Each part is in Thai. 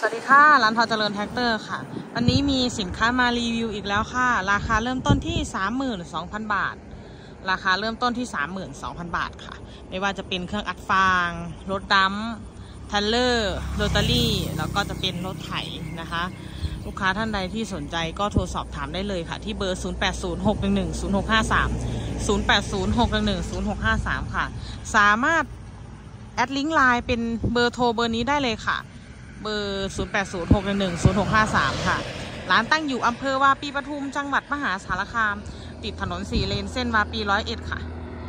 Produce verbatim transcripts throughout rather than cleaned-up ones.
สวัสดีค่ะร้านทอเจริญแท็กเตอร์ค่ะวันนี้มีสินค้ามารีวิวอีกแล้วค่ะราคาเริ่มต้นที่ สามหมื่นสองพัน บาทราคาเริ่มต้นที่ สามหมื่นสองพัน บาทค่ะไม่ว่าจะเป็นเครื่องอัดฟางรถดัมเทรลเลอร์โรตารี่แล้วก็จะเป็นรถไถนะคะลูกค้าท่านใดที่สนใจก็โทรสอบถามได้เลยค่ะที่เบอร์ ศูนย์ แปด ศูนย์ หก หนึ่ง หนึ่ง ศูนย์ หก ห้า สาม ศูนย์ แปด ศูนย์ หก หนึ่ง หนึ่ง ศูนย์ หก ห้า สาม ค่ะสามารถแอดลิงก์ไลน์เป็นเบอร์โทรเบอร์นี้ได้เลยค่ะเบอร์ ศูนย์ แปด ศูนย์ หก หนึ่ง หนึ่ง ศูนย์ หก ห้า สาม ค่ะร้านตั้งอยู่อำเภอวาปีปทุมจังหวัดมหาสารคามติดถนนสี่เลนเส้นวาปีร้อยเอ็ดค่ะ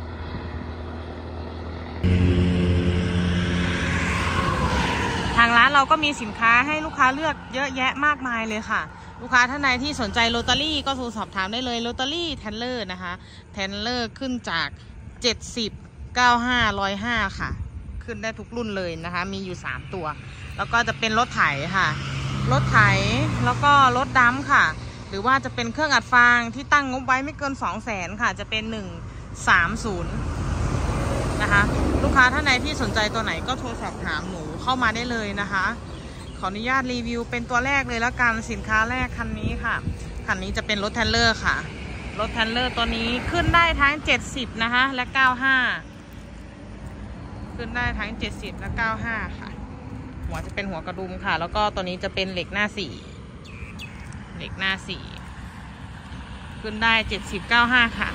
ทางร้านเราก็มีสินค้าให้ลูกค้าเลือกเยอะแยะมากมายเลยค่ะลูกค้าท่านใดที่สนใจโรตารี่ก็โทรสอบถามได้เลยโรตารี่เทนเลอร์นะคะเทนเลอร์ขึ้นจากเจ็ดสิบ เก้าสิบห้า หนึ่งร้อยห้าค่ะขึ้นได้ทุกรุ่นเลยนะคะมีอยู่สามตัวแล้วก็จะเป็นรถไถค่ะรถไถแล้วก็รถดัมค่ะหรือว่าจะเป็นเครื่องอัดฟางที่ตั้งงบไว้ไม่เกิน สองแสน ค่ะจะเป็นหนึ่งสามศูนย์นะคะลูกค้าท่านใดที่สนใจตัวไหนก็โทรสอบถามหนูเข้ามาได้เลยนะคะขออนุญาตรีวิวเป็นตัวแรกเลยแล้วกันสินค้าแรกคันนี้ค่ะคันนี้จะเป็นรถเทรลเลอร์ค่ะรถเทรลเลอร์ตัวนี้ขึ้นได้ทั้งเจ็ดสิบนะคะและเก้าสิบห้าขึ้นได้ทั้งเจ็ดสิบและเก้าสิบห้าค่ะหัวจะเป็นหัวกระดุมค่ะแล้วก็ตัวนี้จะเป็นเหล็กหน้าสี่เหล็กหน้าสี่ขึ้นได้เจ็ดสิบ เก้าสิบห้าค่ะ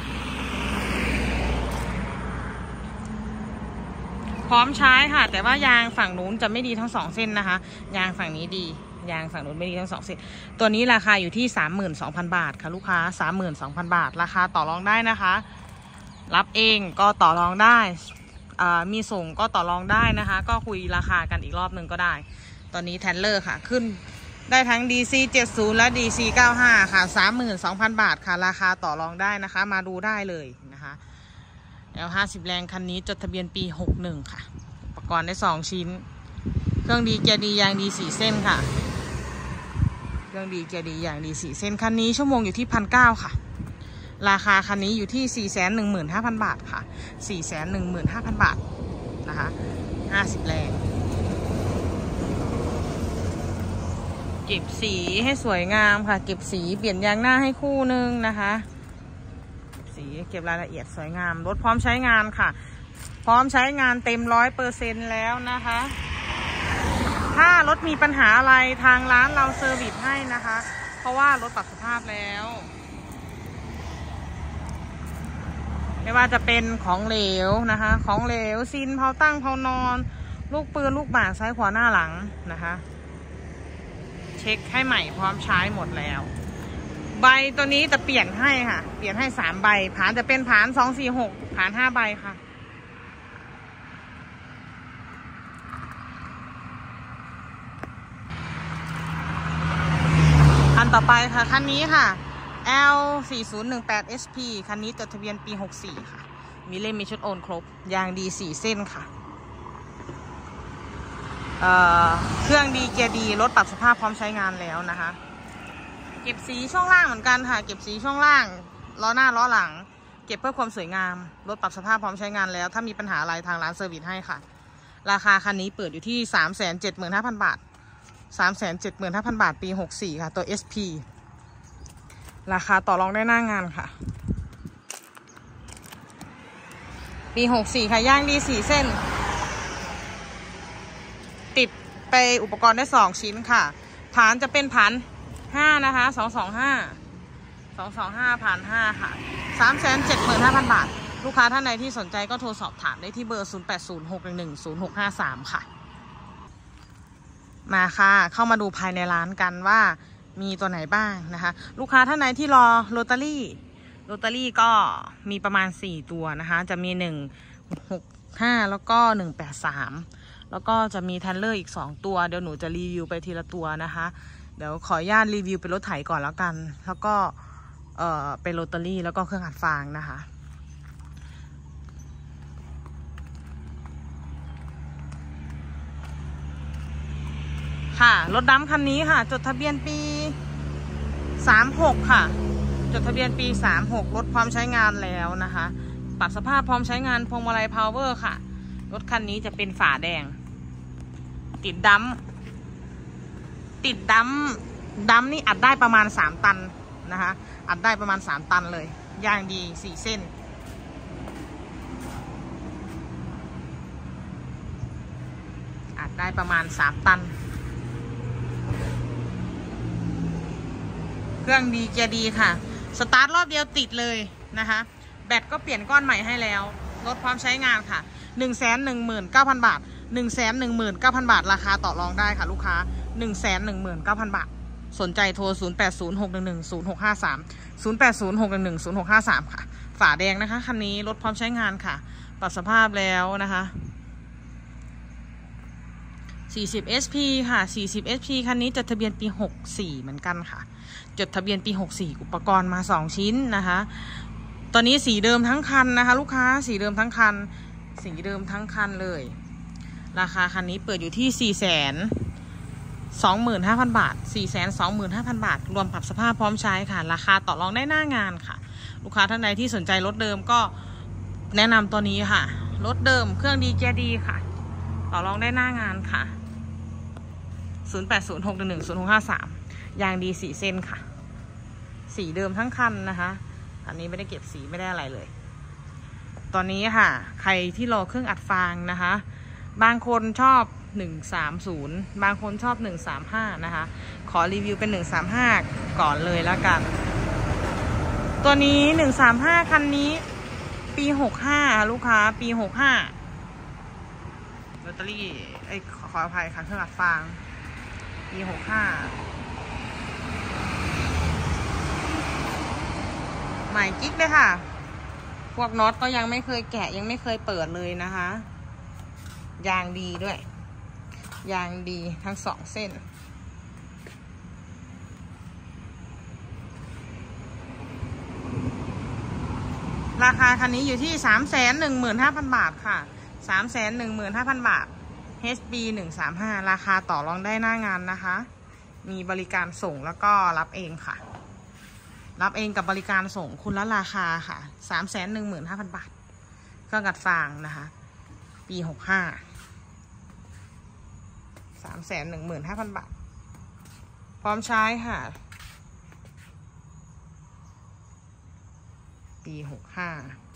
พร้อมใช้ค่ะแต่ว่ายางฝั่งนู้นจะไม่ดีทั้งสองเส้นนะคะยางฝั่งนี้ดียางฝั่งนู้นไม่ดีทั้งสองเส้นตัวนี้ราคาอยู่ที่ สามหมื่นสองพัน บาทค่ะลูกค้า สามหมื่นสองพัน บาทราคาต่อรองได้นะคะรับเองก็ต่อรองได้มีส่งก็ต่อรองได้นะคะก็คุยราคากันอีกรอบหนึ่งก็ได้ตอนนี้เทรลเลอร์ค่ะขึ้นได้ทั้ง ดี ซี เจ็ดสิบ และ ดี ซี เก้าสิบห้า ค่ะ สามหมื่นสองพัน บาทค่ะราคาต่อรองได้นะคะมาดูได้เลยนะคะแล้วห้าสิบแรงคันนี้จดทะเบียนปีหกสิบเอ็ดค่ะอุปกรณ์ได้สองชิ้นเครื่องดีเกียร์ดียางดีสี่เส้นค่ะเครื่องดีเกียร์ดียางดีสี่เส้นคันนี้ชั่วโมงอยู่ที่ หนึ่งพันเก้าร้อย ค่ะราคาคันนี้อยู่ที่ สี่แสนหนึ่งหมื่นห้าพัน บาทค่ะ สี่แสนหนึ่งหมื่นห้าพัน บาทนะคะห้าสิบแรงเก็บสีให้สวยงามค่ะเก็บสีเปลี่ยนยางหน้าให้คู่นึงนะคะเก็บสีเก็บรายละเอียดสวยงามรถพร้อมใช้งานค่ะพร้อมใช้งานเต็มร้อยเปอร์เซ็นต์แล้วนะคะถ้ารถมีปัญหาอะไรทางร้านเราเซอร์วิสให้นะคะเพราะว่ารถปรับสภาพแล้วไม่ว่าจะเป็นของเหลวนะคะของเหลวซินเผาตั้งเผานอนลูกปืนลูกบาศก์ซ้ายขวาหน้าหลังนะคะเช็คให้ใหม่พร้อมใช้หมดแล้วใบตัวนี้จะเปลี่ยนให้ค่ะเปลี่ยนให้สามใบผานจะเป็นผานสองสี่หกผานห้าใบค่ะคันต่อไปค่ะคันนี้ค่ะแอล สี่ศูนย์หนึ่งแปด เอส พี คันนี้จดทะเบียนปีหกสี่ค่ะมีเล่มมีชุดโอนครบยางดีสี่เส้นค่ะเอ่อเครื่องดีเกียร์ดีรถปรับสภาพพร้อมใช้งานแล้วนะคะเก็บสีช่องล่างเหมือนกันค่ะเก็บสีช่องล่างล้อหน้าล้อหลังเก็บเพื่อความสวยงามรถปรับสภาพพร้อมใช้งานแล้วถ้ามีปัญหาอะไรทางร้านเซอร์วิสให้ค่ะราคาคันนี้เปิดอยู่ที่ สามแสนเจ็ดหมื่นห้าพัน บาท สามแสนเจ็ดหมื่นห้าพัน บาทปีหกสี่ค่ะตัว เอส พีราคาต่อรองได้หน้างานค่ะปีหกสี่ค่ะย่างดีสี่เส้นติดไปอุปกรณ์ได้สองชิ้นค่ะผานจะเป็นผานห้านะคะสองสองห้าสองสองห้าผานห้าค่ะสามแสนเจ็ดหมื่นห้าพันบาทลูกค้าท่านใดที่สนใจก็โทรสอบถามได้ที่เบอร์ ศูนย์ แปด ศูนย์ หก หนึ่ง หนึ่ง ศูนย์ หก ห้า สาม ค่ะมาค่ะเข้ามาดูภายในร้านกันว่ามีตัวไหนบ้างนะคะลูกค้าท่านไหนที่รอโรตารี่โรตารี่ก็มีประมาณสี่ตัวนะคะจะมีหนึ่ง หก ห้าแล้วก็หนึ่งแปดสามแล้วก็จะมีเทรลเลอร์อีกสองตัวเดี๋ยวหนูจะรีวิวไปทีละตัวนะคะเดี๋ยวขออนุญาตรีวิวเป็นรถไถก่อนแล้วกันแล้วก็เอ่อเป็นโรตารี่แล้วก็เครื่องอัดฟางนะคะค่ะรถดำคันนี้ค่ะจดทะเบียนปีสามหกค่ะจดทะเบียนปีสามหกรถพร้อมใช้งานแล้วนะคะปรับสภาพพร้อมใช้งานพวงมาลัยพาวเวอร์ค่ะรถคันนี้จะเป็นฝาแดงติดดัมติดดัมดัมนี่อัดได้ประมาณสามตันนะคะอัดได้ประมาณสามตันเลยยางดีสี่เส้นอัดได้ประมาณสามตันเครื่องดีเกียร์ดีค่ะสตาร์ทรอบเดียวติดเลยนะคะแบตก็เปลี่ยนก้อนใหม่ให้แล้วลดความใช้งานค่ะหนึ่งแสนหนึ่งหมื่นเก้าพันบาทหนึ่งแสนหนึ่งหมื่นเก้าพันบาทราคาต่อรองได้ค่ะลูกค้าหนึ่งแสนหนึ่งหมื่นเก้าพันบาทสนใจโทรศูนย์แปดศูนย์ หกหนึ่งหนึ่ง ศูนย์หกห้าสาม ศูนย์แปดศูนย์ หกหนึ่งหนึ่ง ศูนย์หกห้าสามค่ะฝาแดงนะคะคันนี้ลดพร้อมใช้งานค่ะปรับสภาพแล้วนะคะสี่สิบ เอส พี ค่ะสี่สิบ เอส พี คันนี้จดทะเบียนปีหกสี่เหมือนกันค่ะจดทะเบียนปีหกสี่อุปกรณ์มาสองชิ้นนะคะตอนนี้สีเดิมทั้งคันนะคะลูกค้าสีเดิมทั้งคันสีเดิมทั้งคันเลยราคาคันนี้เปิดอยู่ที่ สี่แสนสองหมื่นห้าพัน บาท สี่แสนสองหมื่นห้าพัน บาทรวมปรับสภาพพร้อมใช้ค่ะราคาต่อรองได้หน้างานค่ะลูกค้าท่านใดที่สนใจรถเดิมก็แนะนำตัวนี้ค่ะรถเดิมเครื่องดีเกียร์ดีค่ะต่อรองได้หน้างานค่ะศูนย์แปดศูนย์ หกหนึ่งหนึ่ง ศูนย์หกห้าสามยางดีสี่เส้นค่ะสีเดิมทั้งคันนะคะอันนี้ไม่ได้เก็บสีไม่ได้อะไรเลยตอนนี้ค่ะใครที่รอเครื่องอัดฟางนะคะบางคนชอบหนึ่งสามศูนย์บางคนชอบหนึ่งสามห้านะคะขอรีวิวเป็นหนึ่งสามห้าก่อนเลยแล้วกันตัวนี้หนึ่งสามห้าคันนี้ปีหกห้าลูกค้าปีหกห้าแบตเตอรี่ไอ้ขออภัยค่ะเครื่องอัดฟางปีหกห้าใหม่กิ๊กเลยค่ะพวกน็อตก็ยังไม่เคยแกะยังไม่เคยเปิดเลยนะคะยางดีด้วยยางดีทั้งสองเส้นราคาคันนี้อยู่ที่ สามแสนหนึ่งหมื่นห้าพัน บาทค่ะ สามแสนหนึ่งหมื่นห้าพัน บาท เอช บี หนึ่งสามห้า ราคาต่อรองได้หน้างานนะคะมีบริการส่งแล้วก็รับเองค่ะรับเองกับบริการส่งคุณละราคาค่ะ สามแสนหนึ่งหมื่นห้าพัน บาทเครื่องกัดฟางนะคะปีหกห้า สามแสนหนึ่งหมื่นห้าพัน บาทพร้อมใช้ค่ะปีหกห้า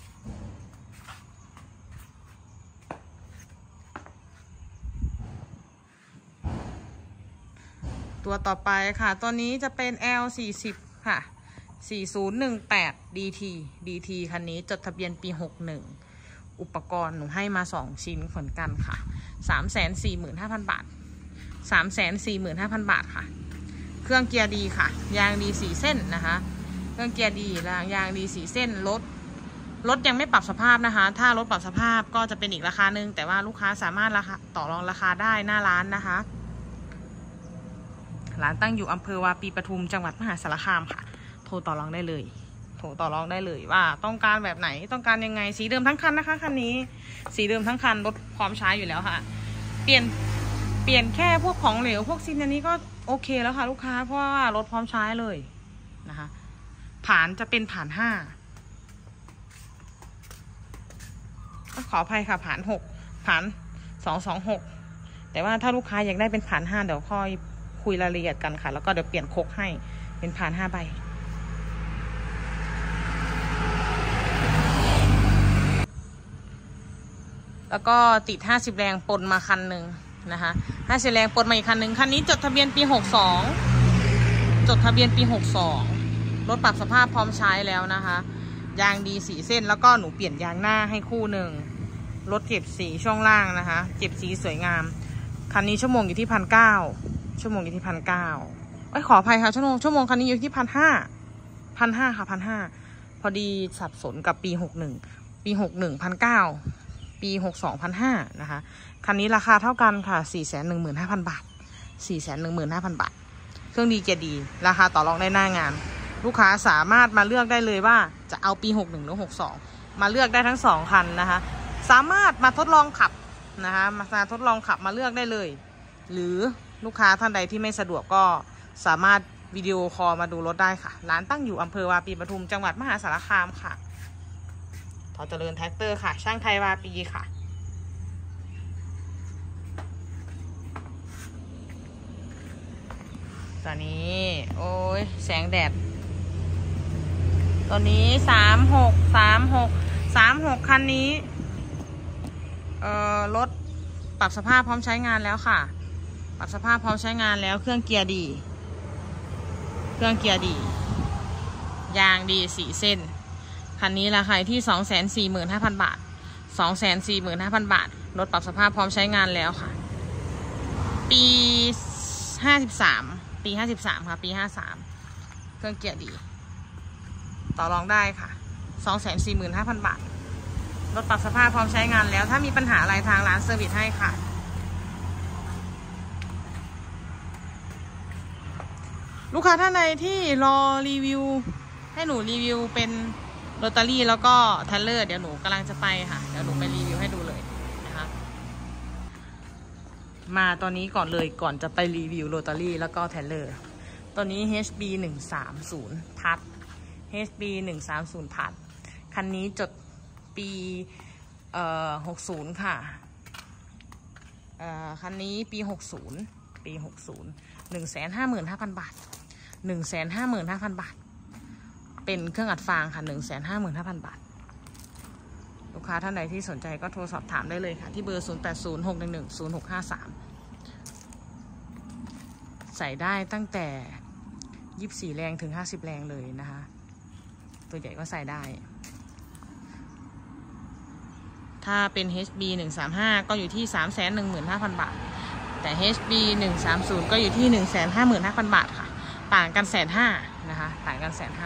ตัวต่อไปค่ะตัวนี้จะเป็น แอล สี่สิบ ค่ะ สี่ศูนย์หนึ่งแปด ดี ที ดี ที คันนี้จดทะเบียนปีหกหนึ่งอุปกรณ์หนูให้มาสองชิ้นเหมือนกันค่ะ สามแสนสี่หมื่นห้าพัน บาท สามแสนสี่หมื่นห้าพัน บาทค่ะเครื่องเกียร์ดีค่ะยางดีสี่เส้นนะคะเครื่องเกียร์ดีแล้วยางดีสี่เส้นรถรถยังไม่ปรับสภาพนะคะถ้ารถปรับสภาพก็จะเป็นอีกราคาหนึ่งแต่ว่าลูกค้าสามารถราคาต่อรองราคาได้หน้าร้านนะคะร้านตั้งอยู่อำเภอวาปีปทุมจังหวัดมหาสารคามค่ะโทรต่อรองได้เลยโทรต่อรองได้เลยว่าต้องการแบบไหนต้องการยังไงสีเดิมทั้งคันนะคะคันนี้สีเดิมทั้งคันรถพร้อมใช้อยู่แล้วค่ะเปลี่ยนเปลี่ยนแค่พวกของเหลวพวกซินอันนี้ก็โอเคแล้วค่ะลูกค้าเพราะว่ารถพร้อมใช้เลยนะคะผ่านจะเป็นผ่านห้าขออภัยค่ะผ่านหกผ่านสองสองหกแต่ว่าถ้าลูกค้าอยากได้เป็นผ่านห้าเดี๋ยวค่อยคุยรายละเอียดกันค่ะแล้วก็เดี๋ยวเปลี่ยนโคกให้เป็นผ่านห้าใบแล้วก็ติดห้าสิบแรงปนมาคันหนึ่งนะคะห้าสิบแรงปนมาอีกคันหนึ่งคันนี้จดทะเบียนปีหกสองจดทะเบียนปีหกสองรถปรับสภาพพร้อมใช้แล้วนะคะยางดีสีเส้นแล้วก็หนูเปลี่ยนยางหน้าให้คู่หนึ่งรถเก็บสีช่วงล่างนะคะเก็บสีสวยงามคันนี้ชั่วโมงอยู่ที่พันเก้าชั่วโมงอยู่ที่พันเก้าไอ้ขออภัยค่ะชั่วโมงชั่วโมงคันนี้อยู่ที่พันห้าพันห้าค่ะพันห้าพอดีสับสนกับปีหกหนึ่งปีหกหนึ่งพันเก้าปีหกสองพันห้านะคะคันนี้ราคาเท่ากันค่ะสี่แสนหนึ่งหมื่นห้าพันบาทสี่แสนหนึ่งหมื่นห้าพันบาทเครื่องดีเกียร์ดีราคาต่อรองได้หน้างานลูกค้าสามารถมาเลือกได้เลยว่าจะเอาปีหกหนึ่งหรือหกสองมาเลือกได้ทั้งสองคันนะคะสามารถมาทดลองขับนะคะมาทดลองขับมาเลือกได้เลยหรือลูกค้าท่านใดที่ไม่สะดวกก็สามารถวิดีโอคอลมาดูรถได้ค่ะร้านตั้งอยู่อำเภอวาปีปทุมจังหวัดมหาสารคามค่ะทอเจริญแท็กเตอร์ค่ะช่างไทยวาปีค่ะตอนนี้โอ้ยแสงแดดตัวนี้สามหกสามหกสามหกคันนี้เอ่อรถปรับสภาพพร้อมใช้งานแล้วค่ะปรับสภาพพร้อมใช้งานแล้วเครื่องเกียร์ดีเครื่องเกียร์ดียางดีสี่เส้นคันนี้ราคาที่สองแสนสี่หมื่นห้าพันบาทสองแสนสี่หมื่นห้าพันบาทรถปรับสภาพพร้อมใช้งานแล้วค่ะปีห้าสิบสามปีห้าสิบสามค่ะปีห้าสามเครื่องเกียร์ดีต่อรองได้ค่ะสองแสนสี่หมื่นห้าพันบาทรถปรับสภาพพร้อมใช้งานแล้วถ้ามีปัญหาอะไรทางร้านเซอร์วิสให้ค่ะลูกค้าท่านใดที่รอรีวิวให้หนูรีวิวเป็นโรตารี่แล้วก็เทเลอร์เดี๋ยวหนูกำลังจะไปค่ะเดี๋ยวหนูไปรีวิวให้ดูเลยนะคะมาตอนนี้ก่อนเลยก่อนจะไปรีวิวโรตารี่แล้วก็เทเลอร์ตัวนี้ เอช บี หนึ่งสามศูนย์ พัด เอช บี หนึ่งสามศูนย์ พัดคันนี้จดปีเอ่อหกสิบค่ะเอ่อคันนี้ปีหกสิบปีหกสิบ หนึ่งแสนห้าหมื่นห้าพันบาท หนึ่งแสนห้าหมื่นห้าพันบาทเป็นเครื่องอัดฟางค่ะ หนึ่งแสนห้าหมื่นห้าพันบาทลูกค้าท่านใดที่สนใจก็โทรสอบถามได้เลยค่ะที่เบอร์ ศูนย์ แปด ศูนย์ หก หนึ่ง หนึ่ง ศูนย์ หก ห้า สาม ใส่ได้ตั้งแต่ยี่สิบสี่แรงถึงห้าสิบแรงเลยนะคะตัวใหญ่ก็ใส่ได้ถ้าเป็น เอช บี หนึ่งสามห้า ก็อยู่ที่ สามแสนหนึ่งหมื่นห้าพันบาทแต่ เอช บี หนึ่งสามศูนย์ ก็อยู่ที่ หนึ่งแสนห้าหมื่นห้าพันบาทค่ะต่างกันแสนห้านะคะต่างกันแสนห้า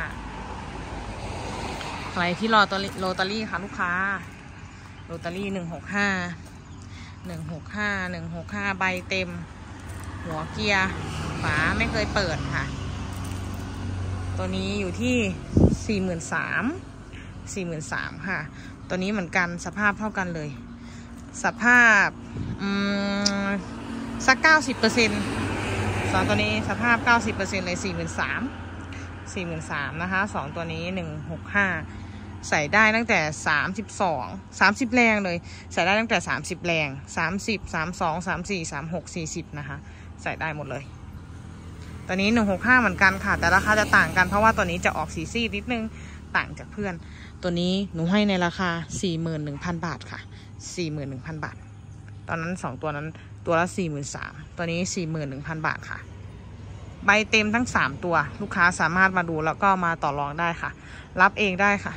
ใครที่รอตัวโรตารี่ค่ะลูกค้าโรตารี่หนึ่งหกห้า หนึ่งหกห้า หนึ่งหกห้าใบเต็มหัวเกียร์ฝาไม่เคยเปิดค่ะตัวนี้อยู่ที่ สี่หมื่นสามพัน สี่หมื่นสามพัน ค่ะตัวนี้เหมือนกันสภาพเท่ากันเลยสภาพอืมสัก เก้าสิบเปอร์เซ็นต์ สองตัวนี้สภาพ เก้าสิบเปอร์เซ็นต์ เลย สี่หมื่นสามพัน สี่หมื่นสามพัน นะคะสองตัวนี้หนึ่งหกห้าใส่ได้ตั้งแต่สามสิบสอง สามสิบแรงเลยใส่ได้ตั้งแต่สามสิบแรงสามสิบ สามสิบสอง สามสิบสี่ สามสิบหก สี่สิบนะคะใส่ได้หมดเลยตัวนี้หนึ่งหกห้าเหมือนกันค่ะแต่ราคาจะต่างกันเพราะว่าตัวนี้จะออกสีซีดนิดนึงต่างจากเพื่อนตัวนี้หนูให้ในราคา สี่หมื่นหนึ่งพัน บาทค่ะ สี่หมื่นหนึ่งพัน บาทตอนนั้นสองตัวนั้นตัวละ สี่หมื่นสามพัน ตัวนี้ สี่หมื่นหนึ่งพัน บาทค่ะใบเต็มทั้งสามตัวลูกค้าสามารถมาดูแล้วก็มาต่อรองได้ค่ะรับเองได้ค่ะ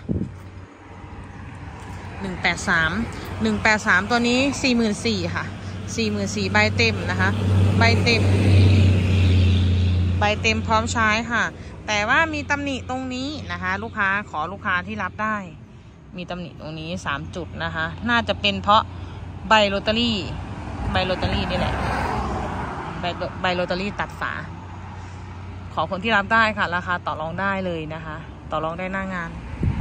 หนึ่งแปดสาม หนึ่งแปดสามตัวนี้ สี่หมื่นสี่พัน ค่ะ สี่หมื่นสี่พัน ใบเต็มนะคะใบเต็มใบเต็มพร้อมใช้ค่ะแต่ว่ามีตำหนิตรงนี้นะคะลูกค้าขอลูกค้าที่รับได้มีตำหนิตรงนี้สามจุดนะคะน่าจะเป็นเพราะใบโรตารี่ใบโรตารี่นี่แหละใบใบโรตารี่ตัดฝาขอคนที่รับได้ค่ะราคาต่อรองได้เลยนะคะต่อรองได้หน้างาน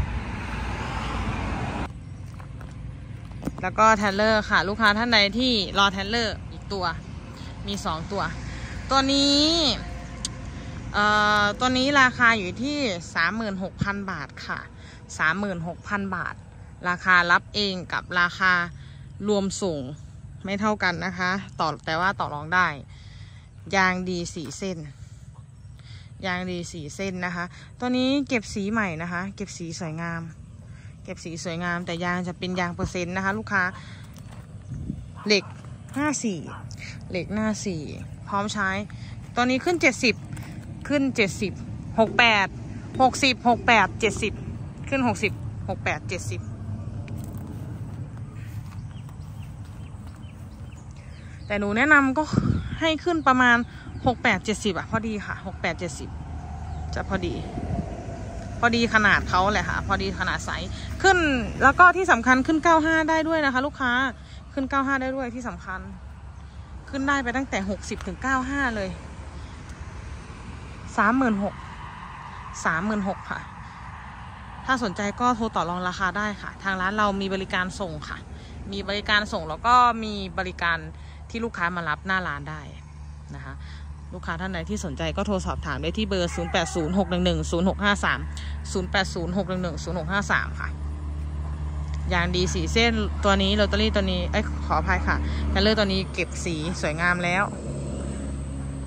แล้วก็เทเลอร์ค่ะลูกค้าท่านใดที่รอเทเลอร์อีกตัวมีสองตัวตัวนี้เอ่อตัวนี้ราคาอยู่ที่ สามหมื่นหกพัน บาทค่ะ สามหมื่นหกพัน บาทราคารับเองกับราคารวมส่งไม่เท่ากันนะคะต่อแต่ว่าต่อรองได้ยางดีสี่เส้นยางดีสี่เส้นนะคะตัวนี้เก็บสีใหม่นะคะเก็บสีสวยงามเก็บสีสวยงามแต่ยางจะเป็นยางเปอร์เซ็นต์นะคะลูกค้าเหล็กห้าสี่เหล็กหน้าสี่พร้อมใช้ตัวนี้ขึ้นเจ็ดสิบขึ้นเจ็ดสิบ หกแปด หกสิบ หกแปด เจ็ดสิบขึ้นหกสิบ หกแปด เจ็ดสิบแต่หนูแนะนำก็ให้ขึ้นประมาณหกแปด เจ็ดสิบอ่ะพอดีค่ะหกแปด เจ็ดสิบจะพอดีพอดีขนาดเขาแหละค่ะพอดีขนาดไซส์ขึ้นแล้วก็ที่สำคัญขึ้นเก้าสิบห้าได้ด้วยนะคะลูกค้าขึ้นเก้าสิบห้าได้ด้วยที่สำคัญขึ้นได้ไปตั้งแต่หกสิบถึงเก้าสิบห้าเลย สามหมื่นหกพัน สามหมื่นหกพัน ค่ะถ้าสนใจก็โทรต่อรองราคาได้ค่ะทางร้านเรามีบริการส่งค่ะมีบริการส่งแล้วก็มีบริการที่ลูกค้ามารับหน้าร้านได้นะคะลูกค้าท่านใดที่สนใจก็โทรสอบถามได้ที่เบอร์ ศูนย์ แปด ศูนย์ หก หนึ่ง หนึ่ง ศูนย์ หก ห้า สาม ศูนย์ แปด ศูนย์ หก หนึ่ง หนึ่ง ศูนย์ หก ห้า สาม ค่ะยางดีสีเส้นตัวนี้โรตารี่ตัวนี้เอ้ยขออภัยค่ะแคลเลอร์ตัวนี้เก็บสีสวยงามแล้ว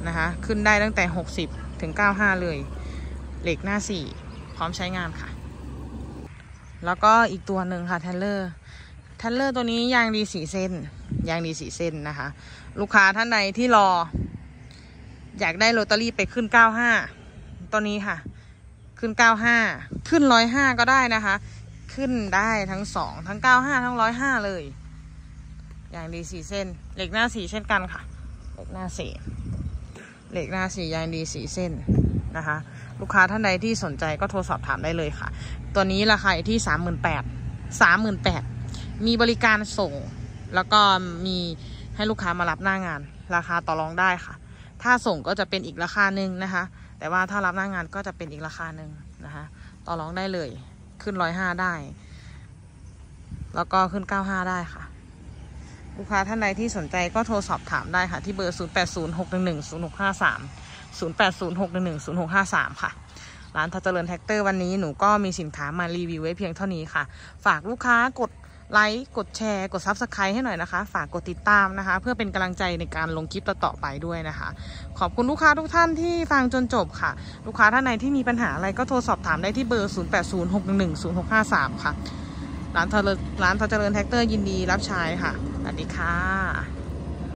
นะคะขึ้นได้ตั้งแต่หกสิบถึงเก้าสิบห้าเลยเหล็กหน้าสี่พร้อมใช้งานค่ะแล้วก็อีกตัวหนึ่งค่ะเทเลอร์เทเลอร์ตัวนี้ยางดีสี่เส้นยางดีสี่เส้นนะคะลูกค้าท่านใดที่รออยากได้โรตารี่ไปขึ้นเก้าสิบห้าตัวนี้ค่ะขึ้นเก้าสิบห้าขึ้นหนึ่งร้อยห้าก็ได้นะคะขึ้นได้ทั้งสองทั้งเก้าสิบห้าทั้งหนึ่งร้อยห้าเลยอย่างดีสี่เส้นเหล็กหน้าสี่เช่นกันค่ะเหล็กหน้าสี่เหล็กหน้าสี่ยางดีสี่เส้นนะคะลูกค้าท่านใดที่สนใจก็โทรสอบถามได้เลยค่ะตัวนี้ราคาอยู่ที่สามหมื่นแปดสามหมื่นแปดมีบริการส่งแล้วก็มีให้ลูกค้ามารับหน้างานราคาต่อรองได้ค่ะถ้าส่งก็จะเป็นอีกราคาหนึ่งนะคะแต่ว่าถ้ารับหน้างานก็จะเป็นอีกราคาหนึ่งนะคะต่อรองได้เลยขึ้นร้อยห้าได้แล้วก็ขึ้นเก้าห้าได้ค่ะลูกค้าท่านใดที่สนใจก็โทรสอบถามได้ค่ะที่เบอร์ศูนย์ แปด ศูนย์ หก หนึ่ง หนึ่ง ศูนย์ หก ห้า สาม ศูนย์ แปด ศูนย์ หก หนึ่ง หนึ่ง ศูนย์ หก ห้า สามค่ะร้านทัชเจริญแท็กเตอร์วันนี้หนูก็มีสินค้ามารีวิวไว้เพียงเท่านี้ค่ะฝากลูกค้ากดไลค์กดแชร์กด ซับสไครบ์ ให้หน่อยนะคะฝากกดติดตามนะคะเพื่อเป็นกำลังใจในการลงคลิปต่อๆไปด้วยนะคะขอบคุณลูกค้าทุกท่านที่ฟังจนจบค่ะลูกค้าท่านไหนที่มีปัญหาอะไรก็โทรสอบถามได้ที่เบอร์ศูนย์ แปด ศูนย์ หก หนึ่ง หนึ่ง ศูนย์ หก ห้า สามค่ะร้านทัชร้านทัชเจริญแท็กเตอร์ยินดีรับใช้ค่ะสวัสดีค่ะ